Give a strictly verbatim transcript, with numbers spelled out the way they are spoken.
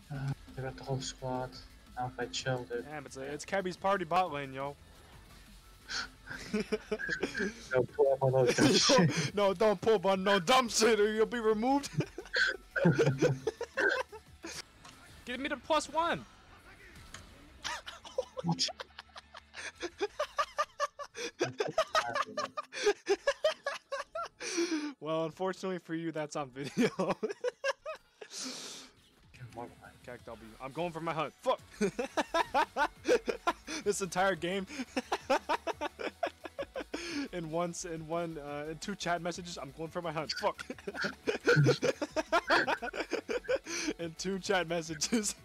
Uh, I got the whole squad. Now if I chill, dude. Damn, it's a, it's Kebby's party bot lane, yo. No, pull up on those dumb shit. No, don't pull on no dumb shit or you'll be removed. Get me to plus one. What? Well, unfortunately for you, that's on video. Cac W. I'm going for my hunt. Fuck. This entire game. In once, in one, uh, in two chat messages, I'm going for my hunt. Fuck. In two chat messages.